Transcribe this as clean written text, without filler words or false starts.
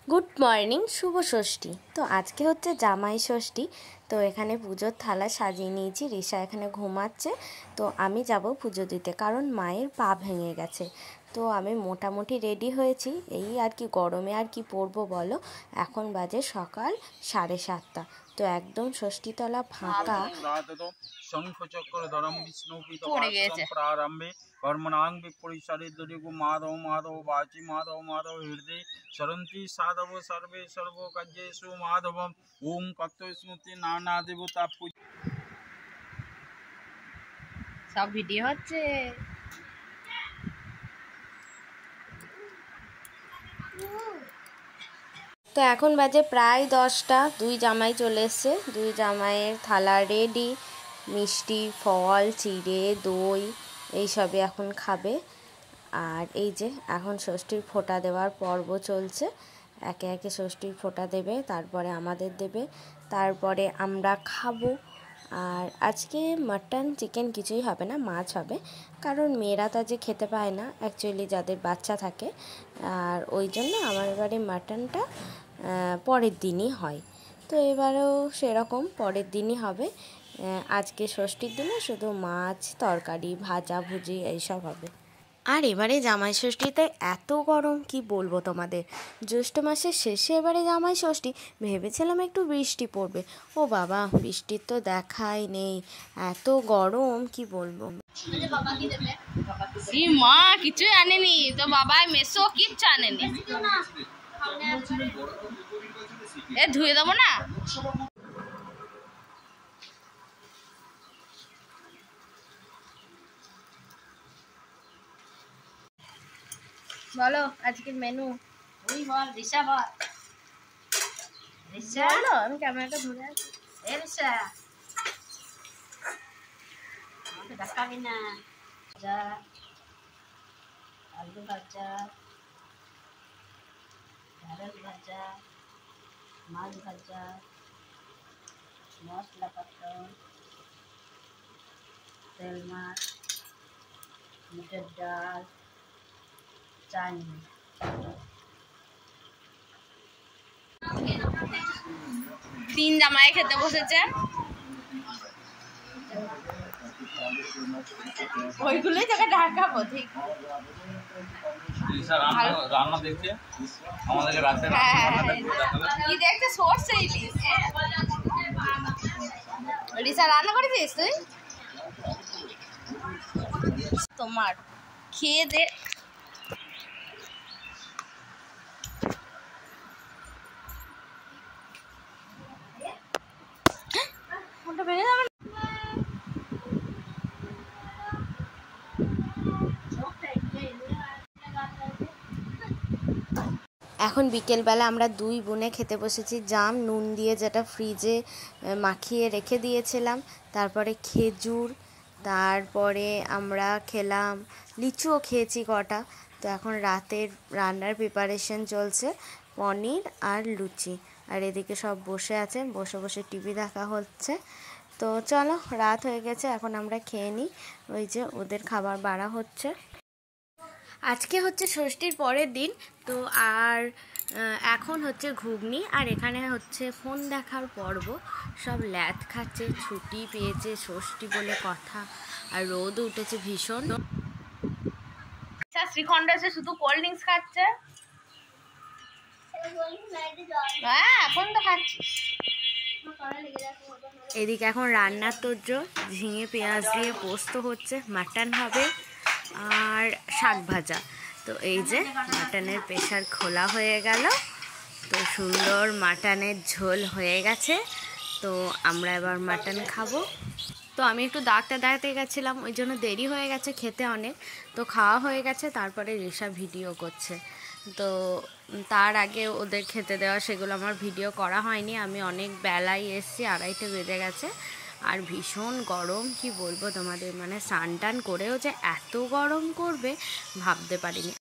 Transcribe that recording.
Good morning, শুভ ষষ্ঠী। তো আজকে হচ্ছে জামাই ষষ্ঠী। তো এখানে পুজোর থালা সাজিয়ে নিয়েছি। রিশা এখানে ঘুমাচ্ছে। তো আমি যাব পুজো দিতে, কারণ মায়ের পা ভেঙে গেছে। তো আমি মোটামুটি রেডি হয়েছি। এই আর কি, গরমে আর কি পরবো বলো। এখন বাজে সকাল 7:30। তো একদম ষষ্ঠীতলা ফাঁকা। শঙ্খচক্র ধরম বিষ্ণু প্রারম্ভে কর্মণাং বিপরিসরে দুর্গু মাধব মাধব বাচি মাধব মাধব হৃদয় সরন্তি সাধব সর্বে সর্বকার্যেষু মাধবম ওম কত স্মৃতি নানা দেবতা সব ভিডিও হচ্ছে। তো এখন বাজে প্রায় 10টা। দুই জামাই চলে এসছে। দুই জামাইয়ের থালা রেডি। মিষ্টি, ফল, চিড়ে, দই এইসবই এখন খাবে। আর এই যে এখন ষষ্ঠীর ফোঁটা দেওয়ার পর্ব চলছে। একে একে ষষ্ঠীর ফোঁটা দেবে, তারপরে আমাদের দেবে, তারপরে আমরা খাবো। আর আজকে মাটন চিকেন কিছুই হবে না, মাছ হবে। কারণ মেয়েরা তা যে খেতে পায় না অ্যাকচুয়ালি, যাদের বাচ্চা থাকে। আর ওই জন্য আমার এবারে মাটনটা পরের দিনই হয়। তো এবারেও সেরকম পরের দিনই হবে। আজকে ষষ্ঠীর দিনে শুধু মাছ, তরকারি, ভাজা ভুজি এইসব হবে। আর এবারে জামাই ষষ্ঠীতে এত গরম কি বলবো তোমাদের। জ্যৈষ্ঠ মাসের শেষে এবারে জামাই ষষ্ঠী। ভেবেছিলাম একটু বৃষ্টি পড়বে, ও বাবা বৃষ্টির তো দেখাই নেই। এত গরম কি বলবো। মা কিছুই আনেনি তো, বাবা মেসো কিচ্ছু আনেনি। এ ধুয়ে দেবো না। বলো আজকের মেনু। তুই বল, রিসা বল। রিসা বলো, আমি ক্যামেরাটা ধরে আছি। এ রিসা আমাকে দেখাবি না। ভাজা, আলু ভাজা, ঢেঁড়স ভাজা, মাছ ভাজা, মশলা পটল, তেল মাছ, মুগের ডাল, চাটনি। তিন জামাই খেতে বসেছে। ওইগুলোই তোকে ঢাকাবো, ঠিক। রান্না দেখছে আমাদেরকে রাতে কি দেখতে সরষে ইলিশ। রিসা রান্না করেছিস তুই? তোমার খেয়ে দে। ভেঙে যাবে। এখন বিকেলবেলা আমরা দুই বোনে খেতে বসেছি জাম নুন দিয়ে, যেটা ফ্রিজে মাখিয়ে রেখে দিয়েছিলাম। তারপরে খেজুর, তারপরে আমরা খেলাম লিচুও খেয়েছি কটা। তো এখন রাতের রান্নার প্রিপারেশন চলছে, পনির আর লুচি। আর এদিকে সব বসে আছে, বসে বসে টিভি দেখা হচ্ছে। তো চলো, রাত হয়ে গেছে, এখন আমরা খেয়ে নিই। ওই যে ওদের খাবার বাড়া হচ্ছে। আজকে হচ্ছে ষষ্ঠীর পরের দিন। তো আর এখন হচ্ছে ঘুগনি, আর এখানে হচ্ছে ফোন দেখার পর্ব। সব ল্যাদ খাচ্ছে, ছুটি পেয়েছে ষষ্ঠী বলে কথা। আর রোদ উঠেছে ভীষণ। শ্রীখণ্ড এসে শুধু কোল্ড ড্রিঙ্কস খাচ্ছে। হ্যাঁ এখন তো খাচ্ছিস। এদিকে এখন রান্নার তোড়জোড়, ঝিঙে পেঁয়াজ দিয়ে পোস্ত হচ্ছে, মাটন হবে আর শাক ভাজা। তো এই যে মাটনের প্রেশার খোলা হয়ে গেল। তো সুন্দর মাটনের ঝোল হয়ে গেছে। তো আমরা এবার মাটন খাবো। তো আমি একটু ডাক্তার দেখাতে গেছিলাম, ওই জন্য দেরি হয়ে গেছে খেতে অনেক। তো খাওয়া হয়ে গেছে, তারপরে রিশা ভিডিও করছে। তো তার আগে ওদের খেতে দেওয়া, সেগুলো আমার ভিডিও করা হয়নি। আমি অনেক বেলায় এসেছি, 2:30 বেজে গেছে। আর ভীষণ গরম কি বলবো তোমাদের, মানে স্নান টান করেও যে এত গরম করবে ভাবতে পারিনি।